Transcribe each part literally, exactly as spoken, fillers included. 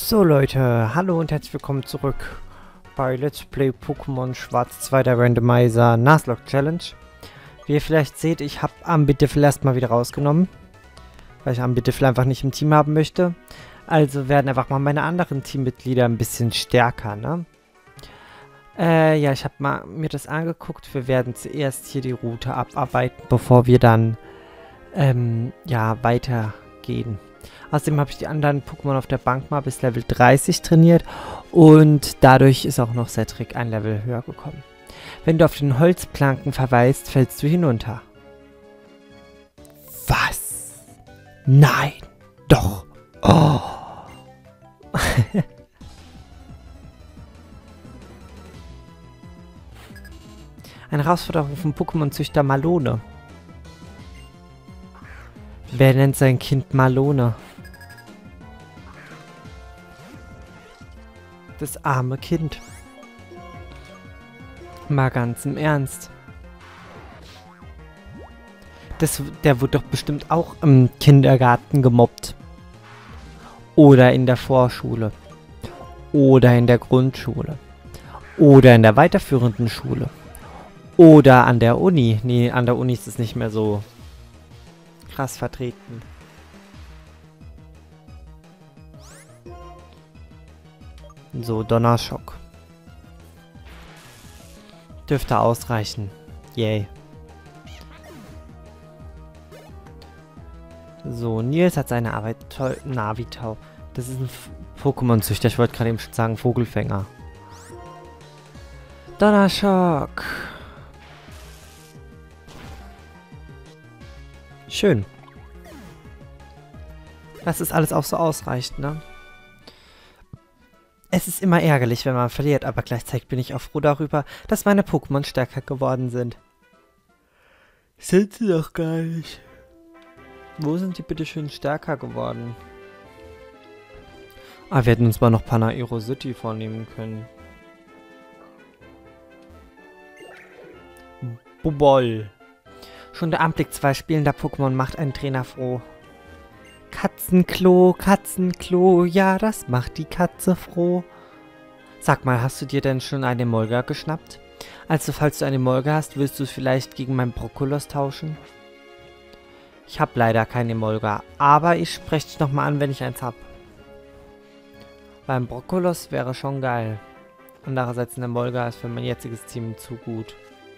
So Leute, hallo und herzlich willkommen zurück bei Let's Play Pokémon Schwarz zwei der Randomizer Nuzlocke Challenge. Wie ihr vielleicht seht, ich habe Ambitiffle erstmal wieder rausgenommen, weil ich Ambitiffle einfach nicht im Team haben möchte. Also werden einfach mal meine anderen Teammitglieder ein bisschen stärker, ne? Äh, ja, ich habe mal mir das angeguckt. Wir werden zuerst hier die Route abarbeiten, bevor wir dann, ähm, ja, weitergehen. Außerdem habe ich die anderen Pokémon auf der Bank mal bis Level dreißig trainiert und dadurch ist auch noch Cedric ein Level höher gekommen. Wenn du auf den Holzplanken verweist, fällst du hinunter. Was? Nein, doch. Oh. Eine Herausforderung vom Pokémon-Züchter Malone. Wer nennt sein Kind Malone? Das arme Kind. Mal ganz im Ernst. Das, der wird doch bestimmt auch im Kindergarten gemobbt. Oder in der Vorschule. Oder in der Grundschule. Oder in der weiterführenden Schule. Oder an der Uni. Nee, an der Uni ist es nicht mehr so krass vertreten. So, Donnerschock. Dürfte ausreichen. Yay. So, Nils hat seine Arbeit toll. Navitau. Das ist ein Pokémon-Züchter. Ich wollte gerade eben schon sagen, Vogelfänger. Donnerschock. Schön. Dass es alles auch so ausreicht, ne? Es ist immer ärgerlich, wenn man verliert, aber gleichzeitig bin ich auch froh darüber, dass meine Pokémon stärker geworden sind. Sind sie doch gar nicht. Wo sind die bitte schön stärker geworden? Ah, wir hätten uns mal noch Panaero City vornehmen können. Bobol. Schon der Anblick zwei spielender Pokémon macht einen Trainer froh. Katzenklo, Katzenklo, ja, das macht die Katze froh. Sag mal, hast du dir denn schon eine Molga geschnappt? Also, falls du eine Molga hast, willst du es vielleicht gegen meinen Brokkolos tauschen? Ich habe leider keine Molga, aber ich spreche dich nochmal an, wenn ich eins habe. Beim Brokkolos wäre schon geil. Andererseits eine Molga ist für mein jetziges Team zu gut.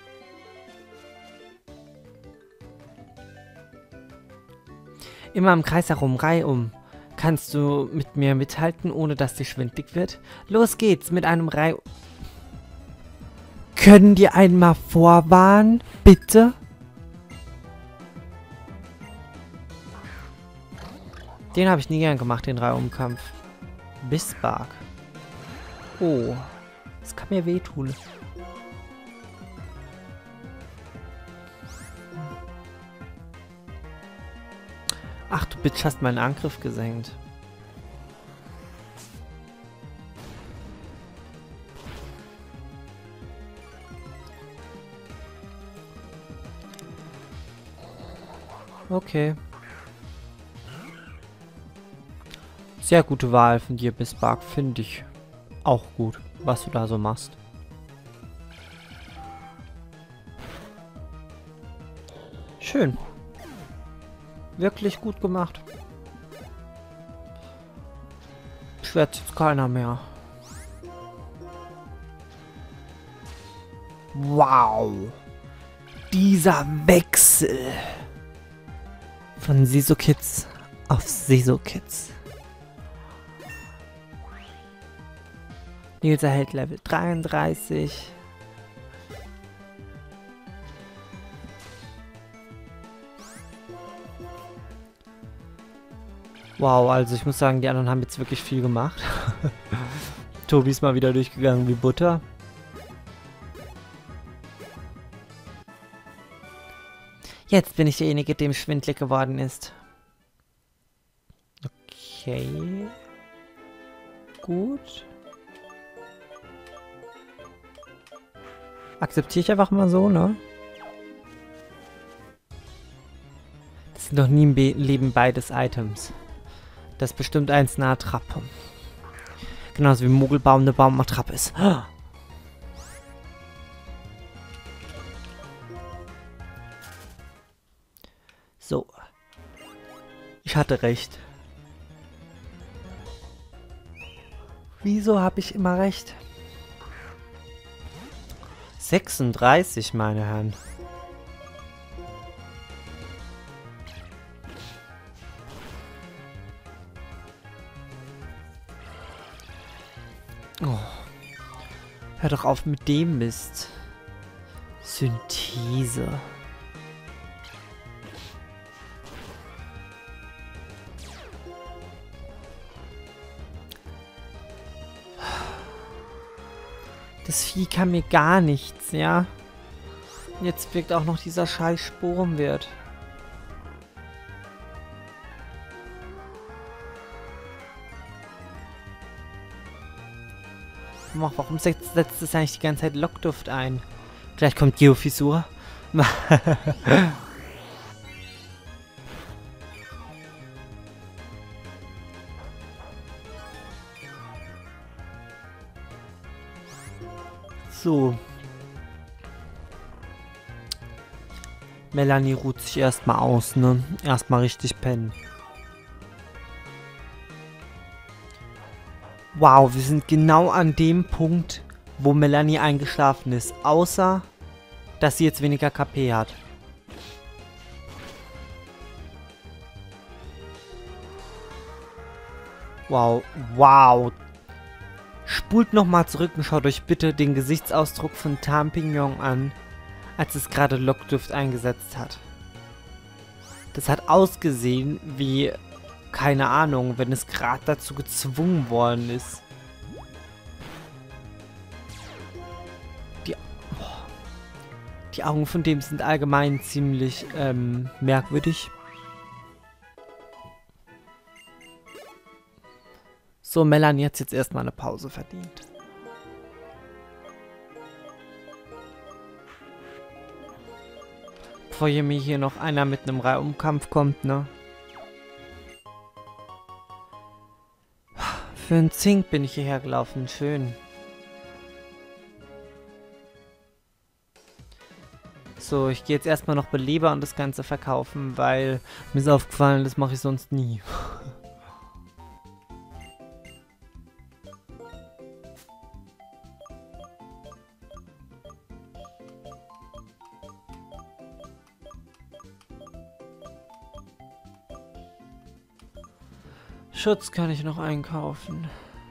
Immer im Kreis herum, reihum. Kannst du mit mir mithalten, ohne dass dir schwindlig wird? Los geht's mit einem Reih... Können die einmal vorwarnen? Bitte? Den habe ich nie gern gemacht, den Reihumkampf. Bisbark. Oh. Das kann mir wehtun. Ach, du Bitch, hast meinen Angriff gesenkt. Okay. Sehr gute Wahl von dir, Bisbark, finde ich auch gut, was du da so machst. Schön. Wirklich gut gemacht. Beschwert jetzt keiner mehr. Wow. Dieser Wechsel. Von Sisokids auf Sisokids. Nils erhält Level dreiunddreißig. Wow, also ich muss sagen, die anderen haben jetzt wirklich viel gemacht. Tobi ist mal wieder durchgegangen wie Butter. Jetzt bin ich derjenige, dem schwindelig geworden ist. Okay. Gut. Akzeptiere ich einfach mal so, ne? Das sind doch nie im Be Leben beides Items. Das ist bestimmt eins eine Attrappe. Genauso wie Mogelbaum eine Baumattrappe ist. So. Ich hatte recht. Wieso habe ich immer recht? sechsunddreißig, meine Herren. Oh. Hör doch auf mit dem Mist. Synthese. Das Vieh kann mir gar nichts, ja? Jetzt wirkt auch noch dieser scheiß Sporenwert. Warum setzt, setzt es eigentlich die ganze Zeit Lockduft ein? Gleich kommt Geofissur. So. Melanie ruht sich erstmal aus, ne? Erstmal richtig pennen. Wow, wir sind genau an dem Punkt, wo Melanie eingeschlafen ist. Außer, dass sie jetzt weniger K P hat. Wow, wow. Spult nochmal zurück und schaut euch bitte den Gesichtsausdruck von Tampignon an, als es gerade Lockduft eingesetzt hat. Das hat ausgesehen wie... Keine Ahnung, wenn es gerade dazu gezwungen worden ist. Die, boah, die Augen von dem sind allgemein ziemlich ähm, merkwürdig. So, Melanie hat jetzt erstmal eine Pause verdient. Bevor hier mir hier noch einer mit einem Reihumkampf kommt, ne? Für einen Zink bin ich hierher gelaufen. Schön. So, ich gehe jetzt erstmal noch Beleber und das Ganze verkaufen, weil mir ist aufgefallen, das mache ich sonst nie. Schutz kann ich noch einkaufen.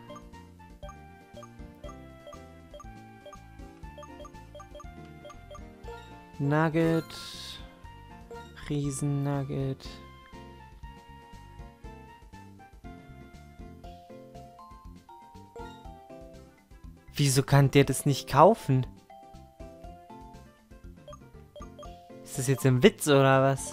Nugget. Riesennugget. Wieso kann der das nicht kaufen? Ist das jetzt ein Witz oder was?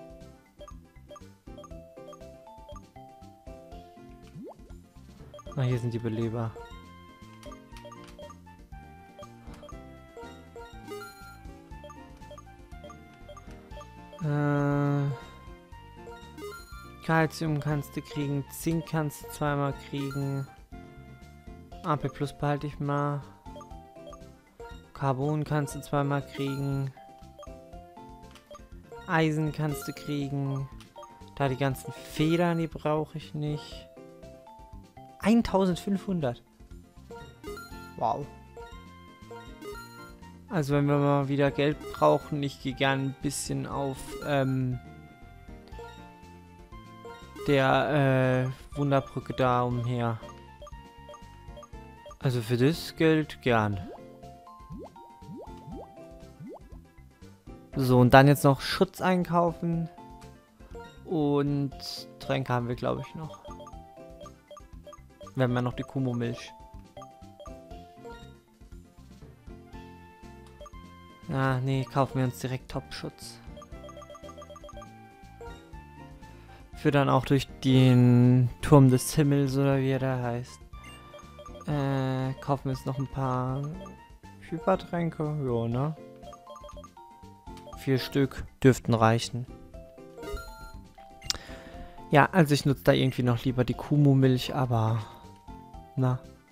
Ah, hier sind die Beleber. Äh, Calcium kannst du kriegen, Zink kannst du zweimal kriegen. A P Plus behalte ich mal. Carbon kannst du zweimal kriegen. Eisen kannst du kriegen. Da die ganzen Federn, die brauche ich nicht. eintausendfünfhundert. Wow. Also wenn wir mal wieder Geld brauchen, ich gehe gerne ein bisschen auf ähm, der äh, Wunderbrücke da umher. Also für das Geld gern. So, und dann jetzt noch Schutz einkaufen. Und Tränke haben wir, glaube ich, noch. Wir haben ja noch die Kumo-Milch. Ah, nee, kaufen wir uns direkt Top-Schutz. Für dann auch durch den Turm des Himmels, oder wie er da heißt. Äh, kaufen wir jetzt noch ein paar Hypertränke. Ja, ne? Vier Stück dürften reichen. Ja, also ich nutze da irgendwie noch lieber die Kumo-Milch, aber... Na,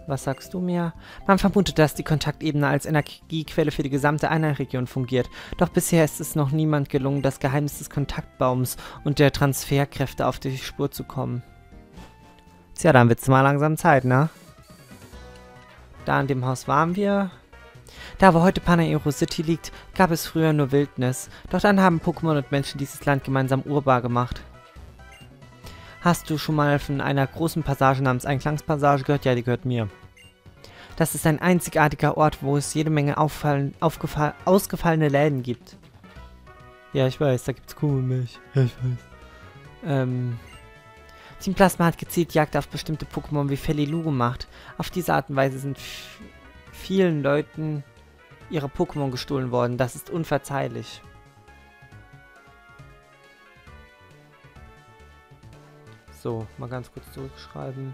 Was sagst du mir? Man vermutet, dass die Kontaktebene als Energiequelle für die gesamte Einheitsregion fungiert. Doch bisher ist es noch niemand gelungen, das Geheimnis des Kontaktbaums und der Transferkräfte auf die Spur zu kommen. Tja, dann wird's mal langsam Zeit, ne? Da in dem Haus waren wir. Da, wo heute Panaero City liegt, gab es früher nur Wildnis. Doch dann haben Pokémon und Menschen dieses Land gemeinsam urbar gemacht. Hast du schon mal von einer großen Passage namens Einklangspassage gehört? Ja, die gehört mir. Das ist ein einzigartiger Ort, wo es jede Menge auffallen, aufgefall, ausgefallene Läden gibt. Ja, ich weiß, da gibt's Kuhmilch. Ja, ich weiß. Ähm... Team Plasma hat gezielt Jagd auf bestimmte Pokémon wie Felilu gemacht. Auf diese Art und Weise sind vielen Leuten ihre Pokémon gestohlen worden. Das ist unverzeihlich. So, mal ganz kurz zurückschreiben.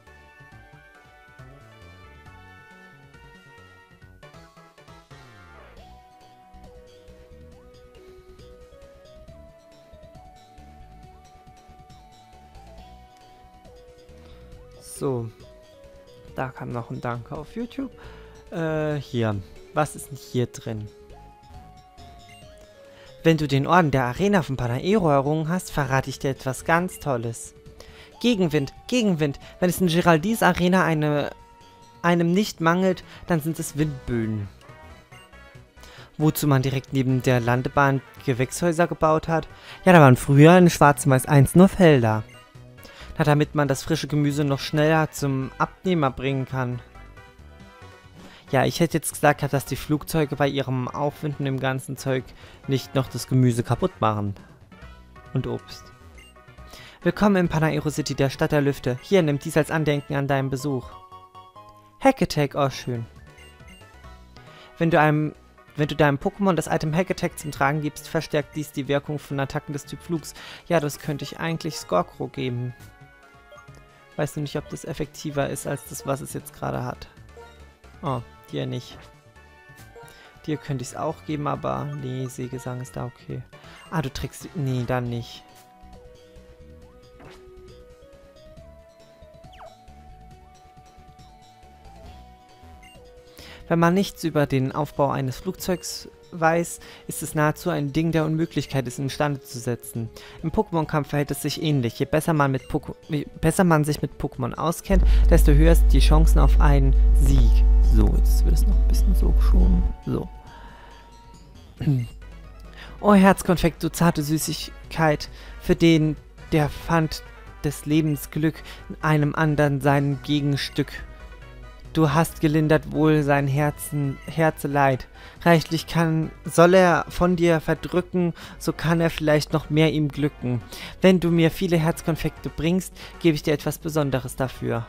So, da kam noch ein Danke auf YouTube. Äh, hier. Was ist denn hier drin? Wenn du den Orden der Arena von Panaero errungen hast, verrate ich dir etwas ganz Tolles. Gegenwind, Gegenwind. Wenn es in Giraldis Arena eine, einem nicht mangelt, dann sind es Windböen. Wozu man direkt neben der Landebahn Gewächshäuser gebaut hat? Ja, da waren früher in Schwarz-Weiß eins nur Felder. Na, damit man das frische Gemüse noch schneller zum Abnehmer bringen kann. Ja, ich hätte jetzt gesagt, dass die Flugzeuge bei ihrem Aufwinden im ganzen Zeug nicht noch das Gemüse kaputt machen. Und Obst. Willkommen in Panaero City, der Stadt der Lüfte. Hier, nimm dies als Andenken an deinen Besuch. Hack-Attack, oh schön. Wenn du einem, wenn du deinem Pokémon das Item Hack-Attack zum Tragen gibst, verstärkt dies die Wirkung von Attacken des Typ Flugs. Ja, das könnte ich eigentlich Skorkro geben. Weißt du nicht, ob das effektiver ist als das, was es jetzt gerade hat. Oh, dir nicht. Dir könnte ich es auch geben, aber nee, Seegesang ist da okay. Ah, du trägst... Nee, dann nicht. Wenn man nichts über den Aufbau eines Flugzeugs weiß, ist es nahezu ein Ding der Unmöglichkeit, es instande zu setzen. Im Pokémon-Kampf verhält es sich ähnlich. Je besser man, mit Poko je besser man sich mit Pokémon auskennt, desto höher sind die Chancen auf einen Sieg. So, jetzt wird es noch ein bisschen so geschoben. So. Oh, Herzkonfekt, du zarte Süßigkeit, für den der fand des Lebens Glück in einem anderen sein Gegenstück. Du hast gelindert wohl sein Herzen, Herzeleid. Reichlich kann, soll er von dir verdrücken, so kann er vielleicht noch mehr ihm glücken. Wenn du mir viele Herzkonfekte bringst, gebe ich dir etwas Besonderes dafür.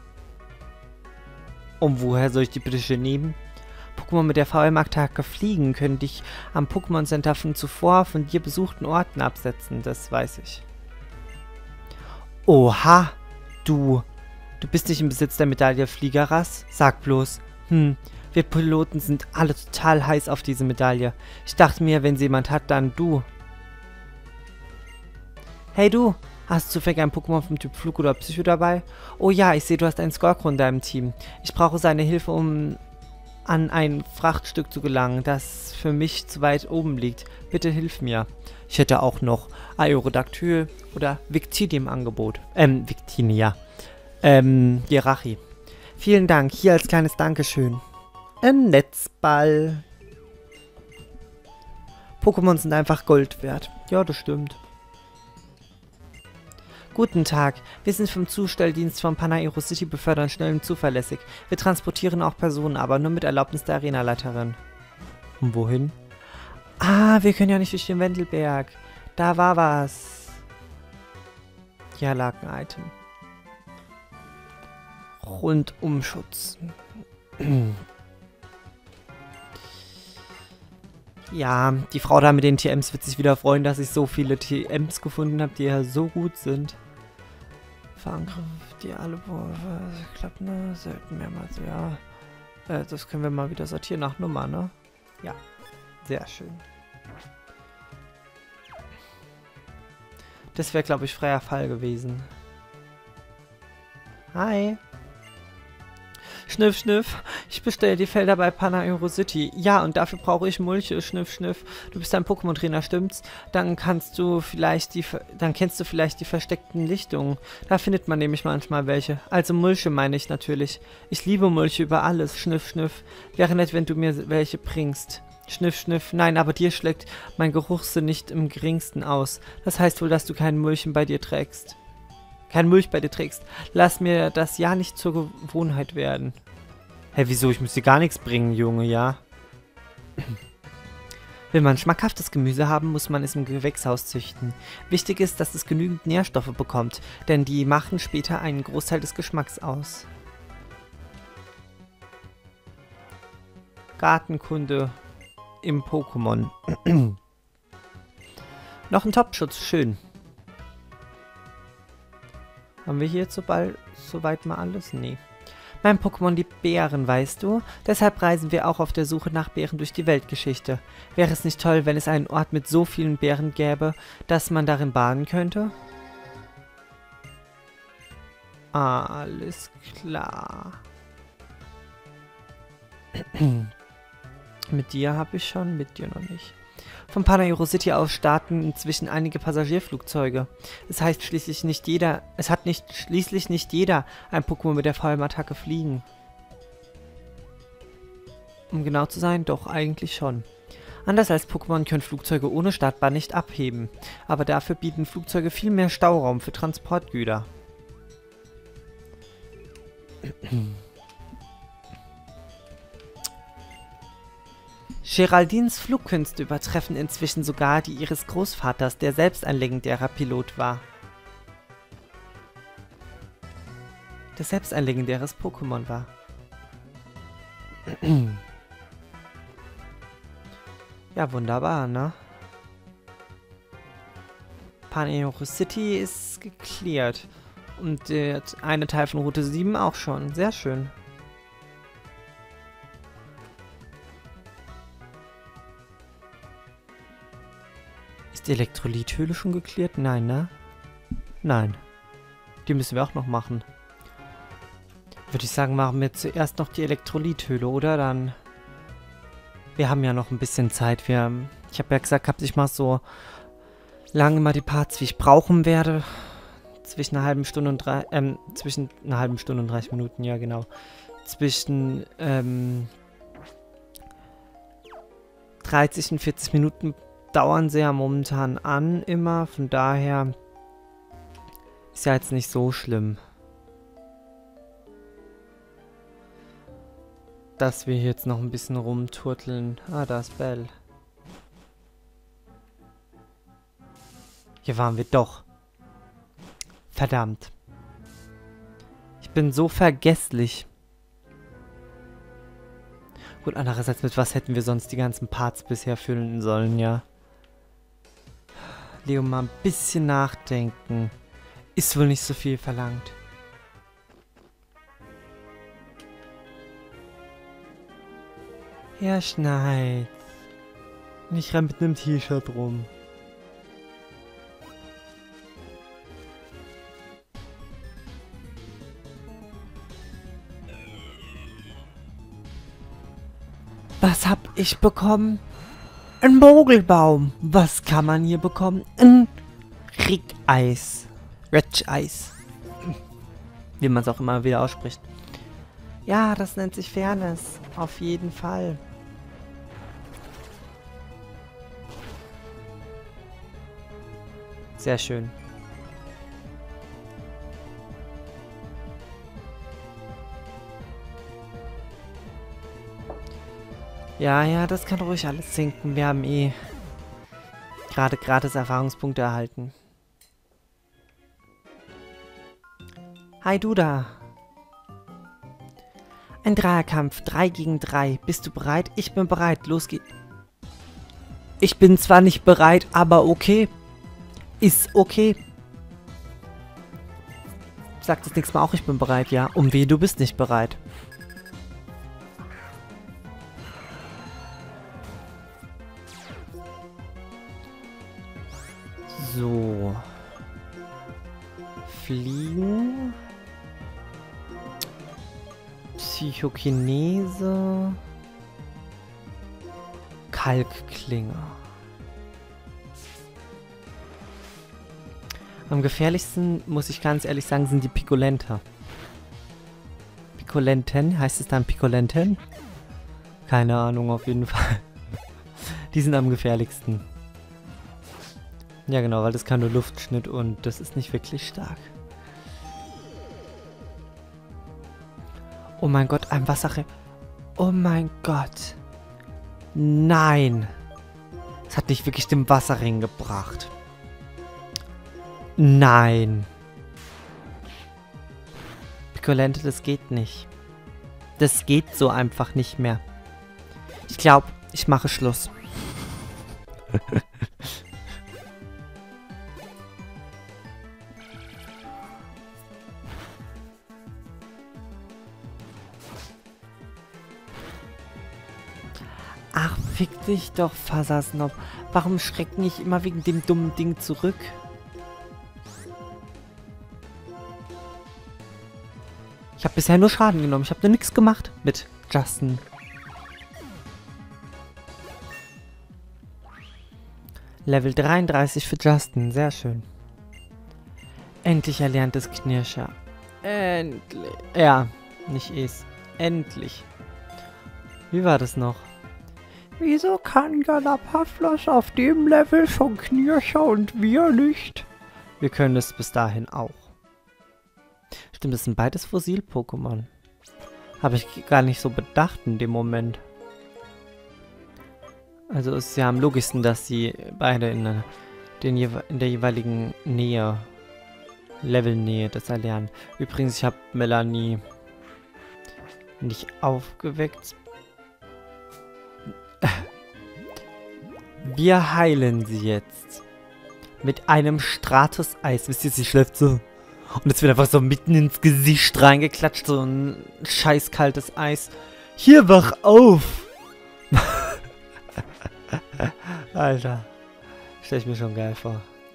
Und woher soll ich die bitte schön nehmen? Pokémon mit der V M-Attacke fliegen können dich am Pokémon Center von zuvor von dir besuchten Orten absetzen, das weiß ich. Oha, du... Du bist nicht im Besitz der Medaille Fliegeras? Sag bloß. Hm, wir Piloten sind alle total heiß auf diese Medaille. Ich dachte mir, wenn sie jemand hat, dann du. Hey du, hast du zufällig ein Pokémon vom Typ Flug oder Psycho dabei? Oh ja, ich sehe, du hast einen Skorkro in deinem Team. Ich brauche seine Hilfe, um an ein Frachtstück zu gelangen, das für mich zu weit oben liegt. Bitte hilf mir. Ich hätte auch noch Aerodactyl oder Victini im Angebot. Ähm, Victini, ja. Ähm, Jerachi. Vielen Dank. Hier als kleines Dankeschön. Ein Netzball. Pokémon sind einfach Gold wert. Ja, das stimmt. Guten Tag. Wir sind vom Zustelldienst von Panaero City befördern schnell und zuverlässig. Wir transportieren auch Personen, aber nur mit Erlaubnis der Arenaleiterin. Und wohin? Ah, wir können ja nicht durch den Wendelberg. Da war was. Hier lag ein Item. Rundumschutz. Ja, die Frau da mit den T Ms wird sich wieder freuen, dass ich so viele T Ms gefunden habe, die ja so gut sind. Verangriff, die alle klappen, ne? Selten mehrmals, ja. Äh, das können wir mal wieder sortieren nach Nummer, ne? Ja, sehr schön. Das wäre, glaube ich, freier Fall gewesen. Hi. Schniff, schniff. Ich bestelle die Felder bei Panaero City. Ja, und dafür brauche ich Mulche. Schniff, schniff. Du bist ein Pokémon-Trainer, stimmt's? Dann kannst du vielleicht die... Dann kennst du vielleicht die versteckten Lichtungen. Da findet man nämlich manchmal welche. Also Mulche meine ich natürlich. Ich liebe Mulche über alles. Schniff, schniff. Wäre nett, wenn du mir welche bringst. Schniff, schniff. Nein, aber dir schlägt mein Geruchssinn nicht im geringsten aus. Das heißt wohl, dass du keinen Mulchen bei dir trägst. Kein Mulch bei dir trägst. Lass mir das ja nicht zur Gewohnheit werden. Hä, wieso? Ich muss dir gar nichts bringen, Junge, ja? Will man schmackhaftes Gemüse haben, muss man es im Gewächshaus züchten. Wichtig ist, dass es genügend Nährstoffe bekommt, denn die machen später einen Großteil des Geschmacks aus. Gartenkunde im Pokémon. Noch ein Topschutz, schön. Haben wir hier so bald, soweit mal alles? Nee. Mein Pokémon liebt Beeren, weißt du? Deshalb reisen wir auch auf der Suche nach Beeren durch die Weltgeschichte. Wäre es nicht toll, wenn es einen Ort mit so vielen Beeren gäbe, dass man darin baden könnte? Alles klar. Mit dir habe ich schon, mit dir noch nicht. Von Panaero City aus starten inzwischen einige Passagierflugzeuge. Es heißt schließlich nicht jeder, es hat nicht schließlich nicht jeder ein Pokémon mit der Vollmattacke fliegen. Um genau zu sein, doch eigentlich schon. Anders als Pokémon können Flugzeuge ohne Startbahn nicht abheben, aber dafür bieten Flugzeuge viel mehr Stauraum für Transportgüter. Geraldines Flugkünste übertreffen inzwischen sogar die ihres Großvaters, der selbst ein legendärer Pilot war. Der selbst ein legendäres Pokémon war. Ja, wunderbar, ne? Panaero City ist geklärt. Und der eine Teil von Route sieben auch schon. Sehr schön. Ist die Elektrolythöhle schon geklärt? Nein, ne? Nein. Die müssen wir auch noch machen. Würde ich sagen, machen wir zuerst noch die Elektrolythöhle, oder? Dann... Wir haben ja noch ein bisschen Zeit. Wir, ich habe ja gesagt, ich mache so lange mal die Parts, wie ich brauchen werde. Zwischen einer halben Stunde und drei... Ähm, zwischen einer halben Stunde und dreißig Minuten, ja genau. Zwischen, ähm... dreißig und vierzig Minuten dauern sie ja momentan an, immer. Von daher ist ja jetzt nicht so schlimm, dass wir jetzt noch ein bisschen rumturteln. Ah, da ist Bell. Hier waren wir doch. Verdammt. Ich bin so vergesslich. Gut, andererseits, mit was hätten wir sonst die ganzen Parts bisher füllen sollen, ja? Leo, mal ein bisschen nachdenken. Ist wohl nicht so viel verlangt. Ja, schneit. Und ich renn mit einem T-Shirt rum. Was hab ich bekommen? Ein Mogelbaum. Was kann man hier bekommen? Ein Rickeis. Retch-Eis. Wie man es auch immer wieder ausspricht. Ja, das nennt sich Fairness. Auf jeden Fall. Sehr schön. Ja, ja, das kann ruhig alles sinken. Wir haben eh gerade gratis Erfahrungspunkte erhalten. Hi, du da. Ein Dreierkampf, drei gegen drei. Bist du bereit? Ich bin bereit. Los geht's. Ich bin zwar nicht bereit, aber okay. Ist okay. Sag das nächste Mal auch, ich bin bereit, ja. Um weh, du bist nicht bereit. So. Fliegen. Psychokinese. Kalkklinge. Am gefährlichsten, muss ich ganz ehrlich sagen, sind die Piccolenta. Piccolenten? Heißt es dann Piccolenten? Keine Ahnung, auf jeden Fall. Die sind am gefährlichsten. Ja genau, weil das kann nur Luftschnitt und das ist nicht wirklich stark. Oh mein Gott, ein Wasserring. Oh mein Gott. Nein. Es hat nicht wirklich den Wasserring gebracht. Nein. Piccolente, das geht nicht. Das geht so einfach nicht mehr. Ich glaube, ich mache Schluss. Ach, fick dich doch, Fasasnob. Warum schrecken ich immer wegen dem dummen Ding zurück? Ich habe bisher nur Schaden genommen. Ich habe nur nichts gemacht mit Justin. Level dreiunddreißig für Justin. Sehr schön. Endlich erlerntes Knirscher. Endlich. Ja, nicht es. Endlich. Wie war das noch? Wieso kann Galapaflos auf dem Level schon Knirscher und wir nicht? Wir können es bis dahin auch. Stimmt, das sind beides Fossil-Pokémon. Habe ich gar nicht so bedacht in dem Moment. Also ist ja am logischsten, dass sie beide in, der, den, in der jeweiligen Nähe, Levelnähe das erlernen. Übrigens, ich habe Melanie nicht aufgeweckt. Wir heilen sie jetzt. Mit einem Stratus-Eis. Wisst ihr, sie schläft so. Und jetzt wird einfach so mitten ins Gesicht reingeklatscht. So ein scheiß kaltes Eis. Hier, wach auf! Alter. Stell ich mir schon geil vor.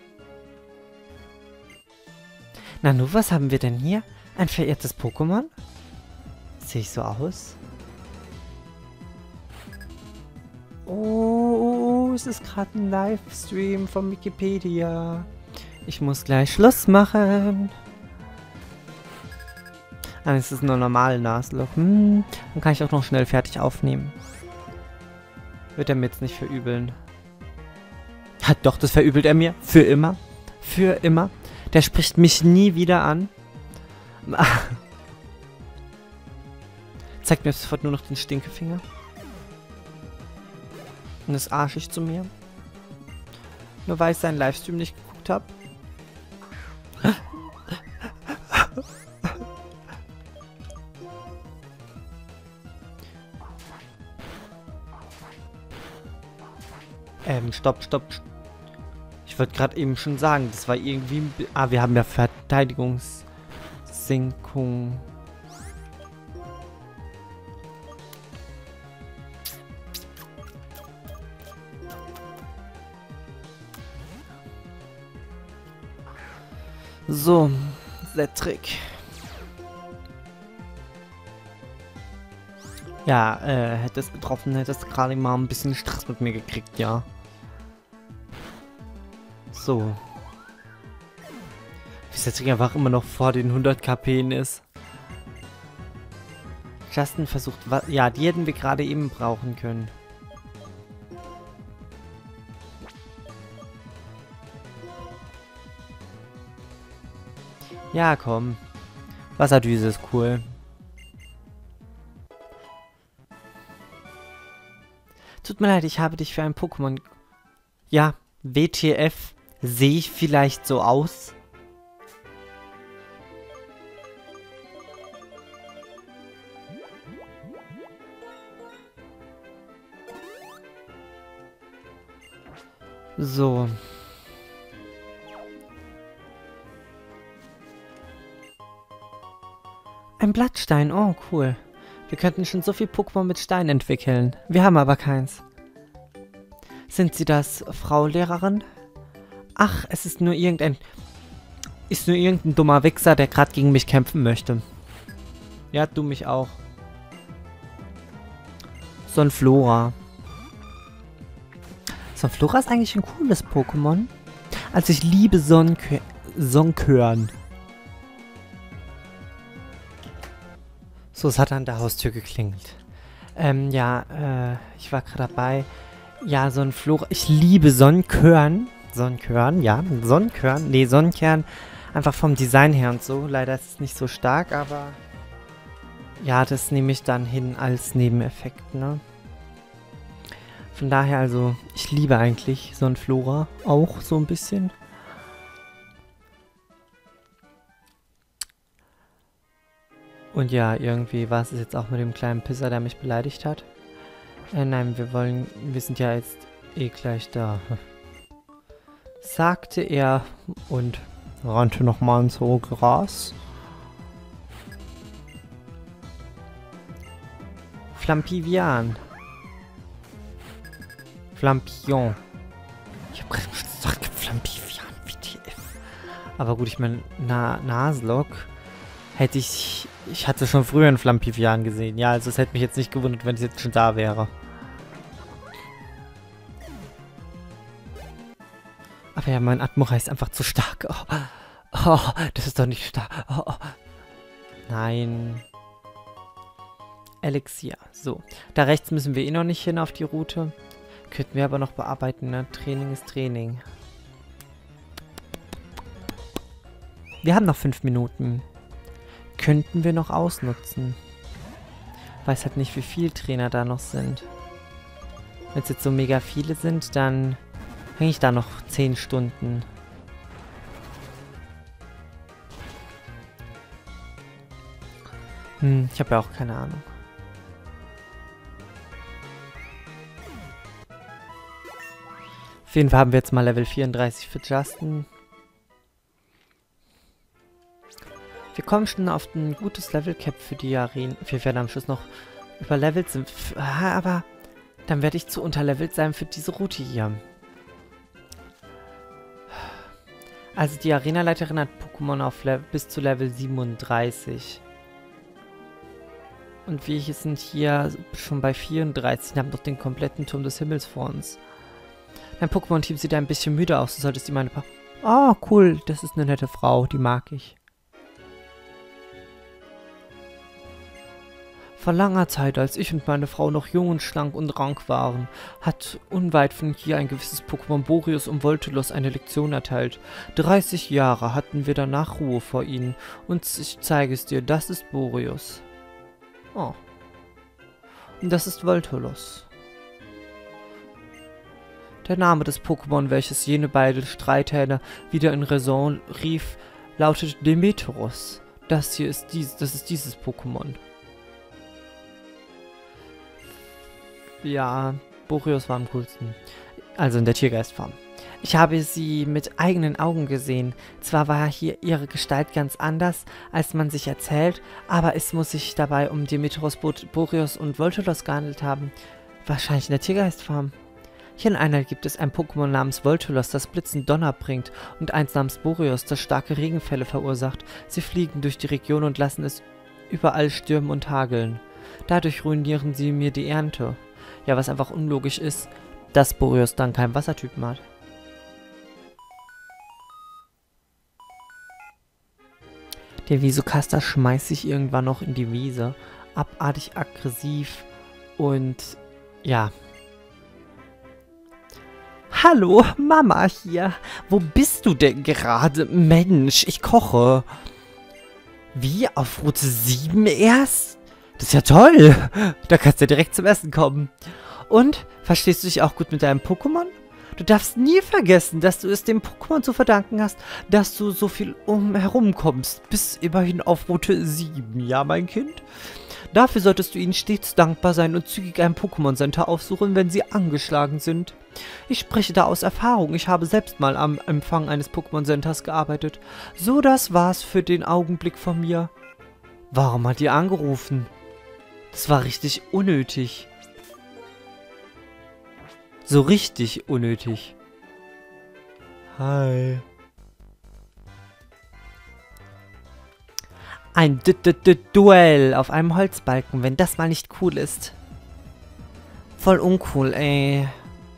Nanu, was haben wir denn hier? Ein verehrtes Pokémon? Sehe ich so aus? Oh, es ist gerade ein Livestream von Wikipedia. Ich muss gleich Schluss machen. Ah, es ist nur normal Nuzlocke. Hm, dann kann ich auch noch schnell fertig aufnehmen. Wird er mir jetzt nicht verübeln. Hat doch, das verübelt er mir. Für immer. Für immer. Der spricht mich nie wieder an. Zeigt mir sofort nur noch den Stinkefinger. Und ist arschig zu mir. Nur weil ich seinen Livestream nicht geguckt habe. ähm, stopp, stopp. Ich wollte gerade eben schon sagen, das war irgendwie... Ah, wir haben ja Verteidigungssenkung. So, der Trick. Ja, äh, hätte es betroffen, hättest du gerade mal ein bisschen Stress mit mir gekriegt, ja. So. Wie der Trick einfach immer noch vor den hundert KP ist. Justin versucht, ja, die hätten wir gerade eben brauchen können. Ja, komm. Wasserdüse ist cool. Tut mir leid, ich habe dich für ein Pokémon... Ja, W T F. Sehe ich vielleicht so aus? So. Ein Blattstein, oh cool. Wir könnten schon so viel Pokémon mit Stein entwickeln. Wir haben aber keins. Sind Sie das, Frau Lehrerin? Ach, es ist nur irgendein... Ist nur irgendein dummer Wichser, der gerade gegen mich kämpfen möchte. Ja, du mich auch. Sonflora. Sonflora ist eigentlich ein cooles Pokémon. Also ich liebe Sonkö Sonkörn. So, es hat an der Haustür geklingelt. Ähm, ja, äh, ich war gerade dabei. Ja, Sonflora. Ich liebe Sonnkörn. Sonnkörn, ja. Sonnkörn. Nee, Sonnkern. Einfach vom Design her und so. Leider ist es nicht so stark, aber... Ja, das nehme ich dann hin als Nebeneffekt, ne? Von daher, also, ich liebe eigentlich Sonflora auch so ein bisschen. Und ja, irgendwie war es jetzt auch mit dem kleinen Pisser, der mich beleidigt hat. Äh, nein, wir wollen, wir sind ja jetzt eh gleich da. Sagte er und rannte nochmal ins hohe Gras. Flampivian. Flampion. Ich hab gerade gesagt, Flampivian, W T F. Aber gut, ich meine, Na Nuzlocke hätte ich... Ich hatte schon früher einen Flampivian gesehen. Ja, also es hätte mich jetzt nicht gewundert, wenn es jetzt schon da wäre. Aber ja, mein Atmora ist einfach zu stark. Oh, oh, das ist doch nicht stark. Oh, oh. Nein. Elixier. So. Da rechts müssen wir eh noch nicht hin auf die Route. Könnten wir aber noch bearbeiten, ne? Training ist Training. Wir haben noch fünf Minuten. Könnten wir noch ausnutzen. Weiß halt nicht, wie viele Trainer da noch sind. Wenn es jetzt so mega viele sind, dann hänge ich da noch zehn Stunden. Hm, ich habe ja auch keine Ahnung. Auf jeden Fall haben wir jetzt mal Level vierunddreißig für Justin. Wir kommen schon auf ein gutes Level Cap für die Arena. Wir werden am Schluss noch überlevelt sind. Aber dann werde ich zu unterlevelt sein für diese Route hier. Also die Arenaleiterin hat Pokémon auf Level, bis zu Level siebenunddreißig. Und wir sind hier schon bei vierunddreißig und haben noch den kompletten Turm des Himmels vor uns. Dein Pokémon-Team sieht ein bisschen müde aus. Du solltest ihm eine paar... Oh, cool. Das ist eine nette Frau. Die mag ich. Vor langer Zeit, als ich und meine Frau noch jung und schlank und rank waren, hat unweit von hier ein gewisses Pokémon Boreos um Voltolos eine Lektion erteilt. dreißig Jahre hatten wir danach Ruhe vor ihnen. Und ich zeige es dir, das ist Boreos. Oh. Und das ist Voltolos. Der Name des Pokémon, welches jene beiden Streithähne wieder in Raison rief, lautet Demeteros. Das hier ist dies, das ist dieses Pokémon. Ja, Boreos war am coolsten. Also in der Tiergeistform. Ich habe sie mit eigenen Augen gesehen. Zwar war hier ihre Gestalt ganz anders, als man sich erzählt, aber es muss sich dabei um Demeteros, Boreos und Voltolos gehandelt haben. Wahrscheinlich in der Tiergeistform. Hier in einer gibt es ein Pokémon namens Voltolos, das blitzend Donner bringt, und eins namens Boreos, das starke Regenfälle verursacht. Sie fliegen durch die Region und lassen es überall stürmen und hageln. Dadurch ruinieren sie mir die Ernte. Ja, was einfach unlogisch ist, dass Boreos dann keinen Wassertypen hat. Der Visocaster schmeißt sich irgendwann noch in die Wiese. Abartig aggressiv und ja. Hallo, Mama hier. Wo bist du denn gerade? Mensch, ich koche. Wie? Auf Route sieben erst? Das ist ja toll. Da kannst du direkt zum Essen kommen. Und, verstehst du dich auch gut mit deinem Pokémon? Du darfst nie vergessen, dass du es dem Pokémon zu verdanken hast, dass du so viel umherum kommst. Bis immerhin auf Route sieben, ja, mein Kind? Dafür solltest du ihnen stets dankbar sein und zügig ein Pokémon-Center aufsuchen, wenn sie angeschlagen sind. Ich spreche da aus Erfahrung. Ich habe selbst mal am Empfang eines Pokémon-Centers gearbeitet. So, das war's für den Augenblick von mir. Warum hat ihr angerufen? Das war richtig unnötig. So richtig unnötig. Hi. Ein D -D -D Duell auf einem Holzbalken, wenn das mal nicht cool ist. Voll uncool, ey.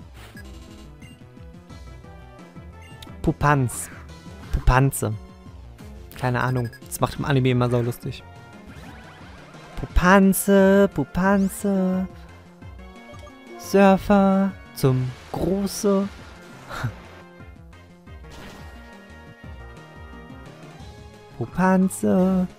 Pupanz. Pupanze. Keine Ahnung. Das macht im Anime immer so lustig. Pupanze, Pupanze. Surfer zum Große. Pupanze.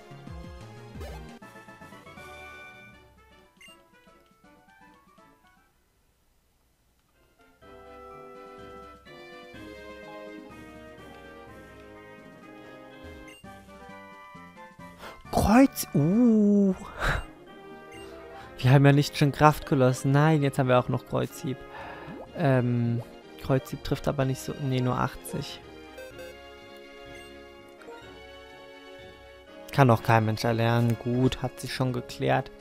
Kreuz. Uh. Wir haben ja nicht schon Kraftkoloss. Nein, jetzt haben wir auch noch Kreuzhieb. Ähm, Kreuzhieb trifft aber nicht so... Nee, nur achtzig. Kann auch kein Mensch erlernen. Gut, hat sich schon geklärt.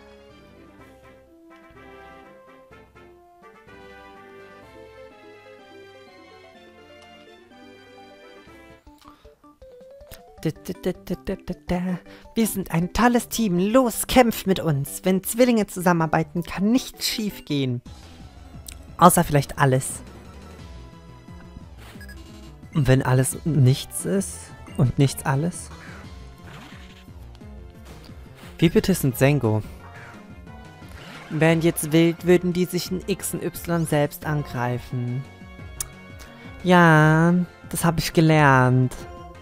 Wir sind ein tolles Team. Los, kämpft mit uns. Wenn Zwillinge zusammenarbeiten, kann nichts schief gehen. Außer vielleicht alles. Und wenn alles nichts ist und nichts alles? Wie bitte sind Sengo? Wären jetzt wild, würden die sich in X und Y selbst angreifen. Ja, das habe ich gelernt.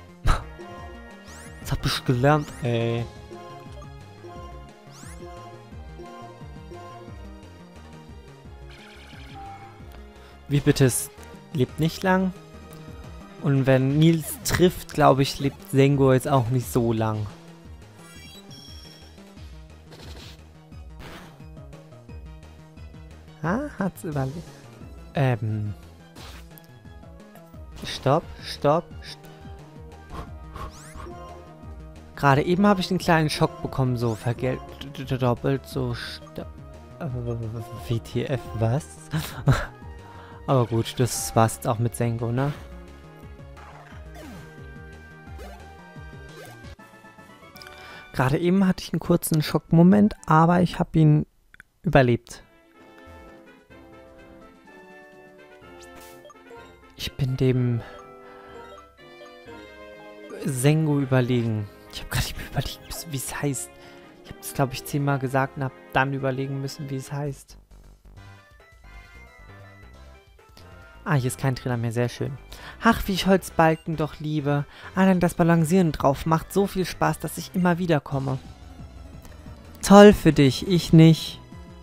Das hab ich gelernt, ey. Wie bitte, es lebt nicht lang. Und wenn Nils trifft, glaube ich, lebt Sengo jetzt auch nicht so lang. Ah, hat's überlebt. Ähm. Stopp, stopp, stopp. Gerade eben habe ich einen kleinen Schock bekommen, so vergeltet, doppelt, so W T F, was? Aber gut, das war's jetzt auch mit Sengo, ne? Gerade eben hatte ich einen kurzen Schockmoment, aber ich habe ihn überlebt. Ich bin dem Sengo überlegen. Ich habe gerade überlegt, wie es heißt. Ich habe es, glaube ich, zehnmal gesagt und habe dann überlegen müssen, wie es heißt. Ah, hier ist kein Trainer mehr. Sehr schön. Ach, wie ich Holzbalken doch liebe. Allein das Balancieren drauf macht so viel Spaß, dass ich immer wieder komme. Toll für dich, ich nicht.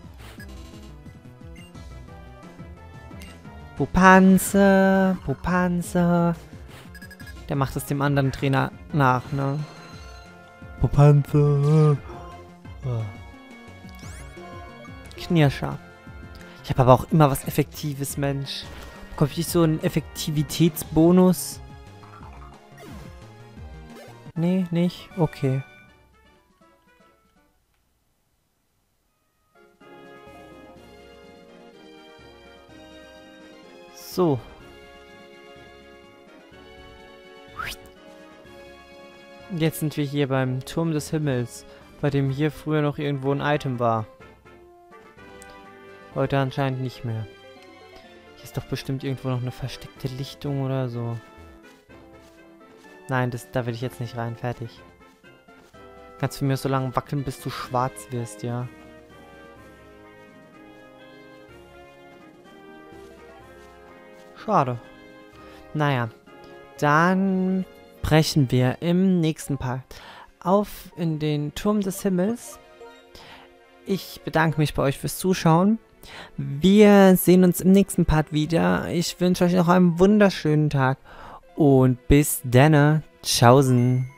Pupanze, Pupanze. Der macht es dem anderen Trainer nach, ne? Pupanze. Oh. Knirscher. Ich habe aber auch immer was Effektives, Mensch. Bekomme ich so einen Effektivitätsbonus? Nee, nicht? Okay. So. Jetzt sind wir hier beim Turm des Himmels, bei dem hier früher noch irgendwo ein Item war. Heute anscheinend nicht mehr. Hier ist doch bestimmt irgendwo noch eine versteckte Lichtung oder so. Nein, das, da will ich jetzt nicht rein. Fertig. Kannst du mir so lange wackeln, bis du schwarz wirst, ja. Schade. Naja, dann brechen wir im nächsten Part auf in den Turm des Himmels. Ich bedanke mich bei euch fürs Zuschauen. Wir sehen uns im nächsten Part wieder. Ich wünsche euch noch einen wunderschönen Tag und bis dann. Tschaußen.